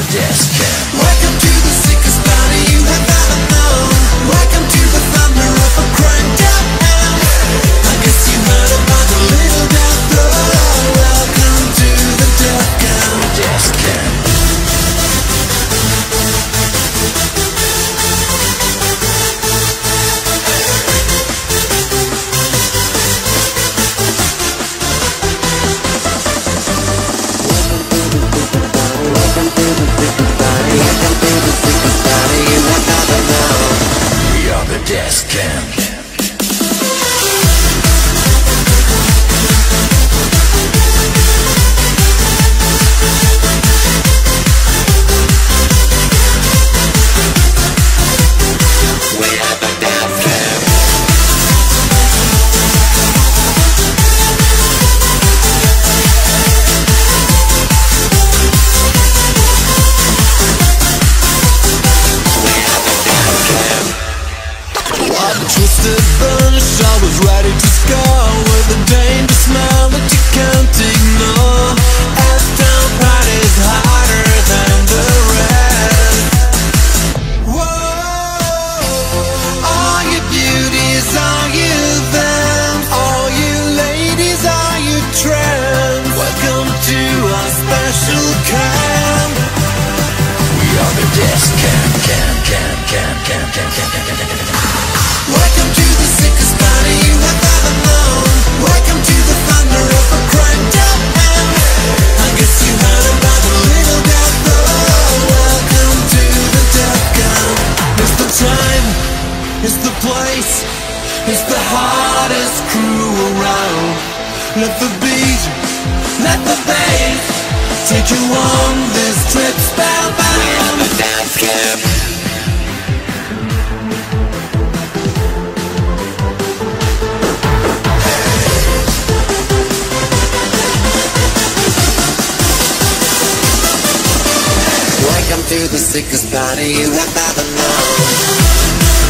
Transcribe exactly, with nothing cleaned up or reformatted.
death camp. Welcome to the sickest body you have ever known. Welcome to the thunder of a cranked up amp. I guess you heard about the little death row. Welcome to the death camp. Death camp. We are the death camp. Twisted bunch, I was ready to score with a dangerous smell that you can't ignore. F-town party's harder than the rest. Whoa, all you beauties, all you thems, all you ladies, all you trends, welcome to our special camp. We are the death camp, camp, camp, camp, camp, camp, camp, camp, camp, camp, camp. Welcome to the sickest body you have ever known. Welcome to the thunder of a cranked up amp. I guess you heard about the little death row. Welcome to the death camp. It's the time, it's the place, it's the hardest crew around. Let the beat, let the bass take you on this trip spellbound. We are the death camp. Welcome to the sickest body you have ever known.